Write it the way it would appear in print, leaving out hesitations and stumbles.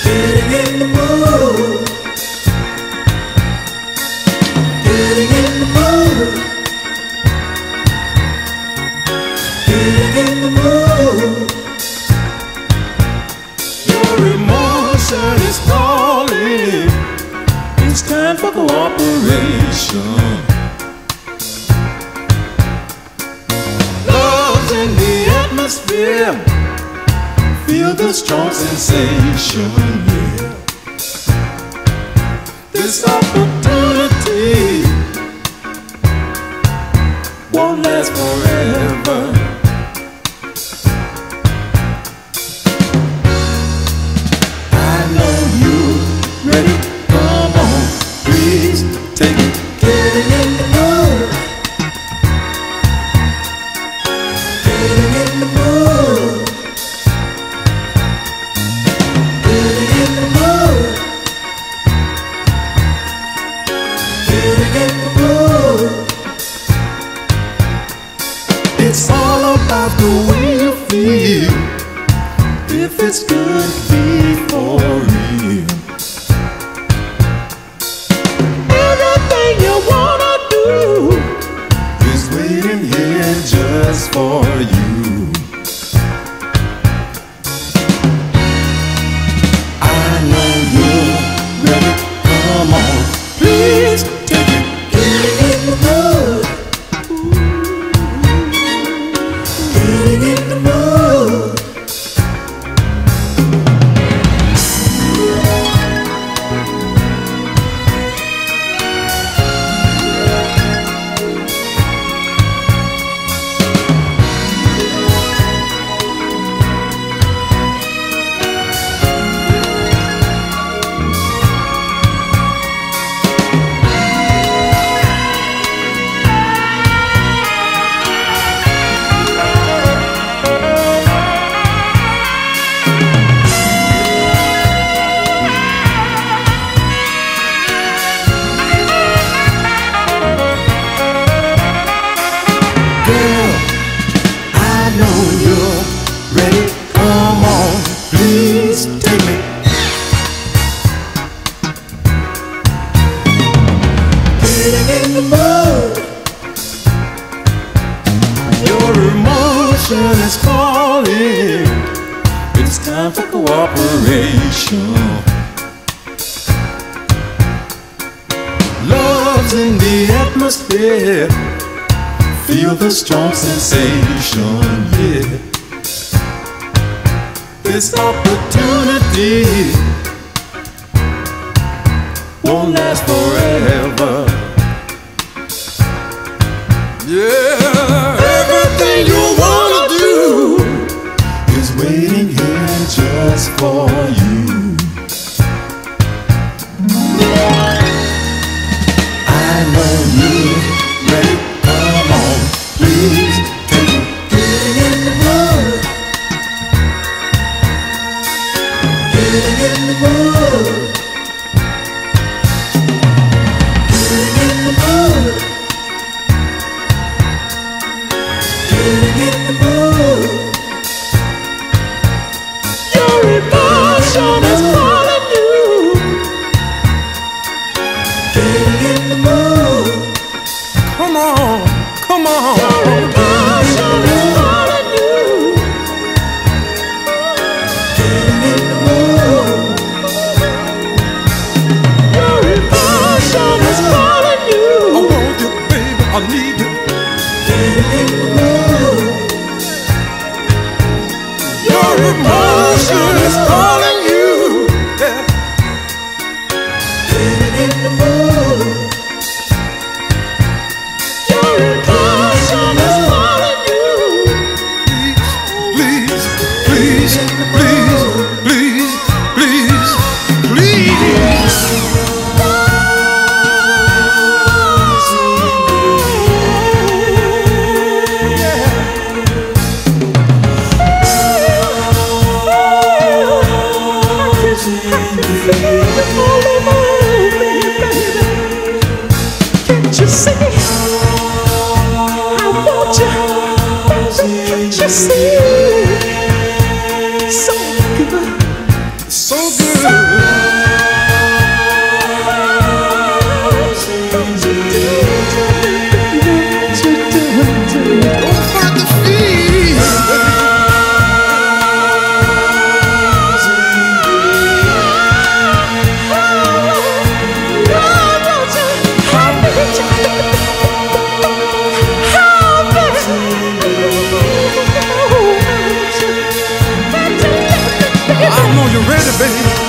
Getting in the mood. Getting in the mood. Getting in the mood. Your emotion is calling. It's time for cooperation. Love's in the atmosphere. Feel the strong sensation, yeah. This opportunity won't last forever. I know you're ready. Come on, please take it. Getting in the mood. Getting in the mood. Getting in the mood. Getting in the mood. It's all about the way you feel. If it's good, be for real. Everything you wanna do is waiting here just for you. I know you're ready. Come on, please take it. Getting in the mood. Getting in the mood. Girl, I know you're ready. Come on, please take me. Getting in the mood. Your emotion is calling. It's time for cooperation. Love's in the atmosphere. Feel the strong sensation, yeah. This opportunity won't last forever. Yeah, everything you wanna do is waiting here just for you. I know you're ready. Come on, please take it. Getting in the mood. Getting in the mood. Getting in the mood. Getting in the mood. Your emotion is calling you. Getting in the mood. Come on, come on. Your emotion is calling you. Getting in the mood. Your emotion is calling you. I want you, baby, I need you. Getting in the mood. Your emotion is calling you. Yeah. Getting in the mood. Your emotion is calling you. Please, please, please, please. so good. I know you're ready, baby.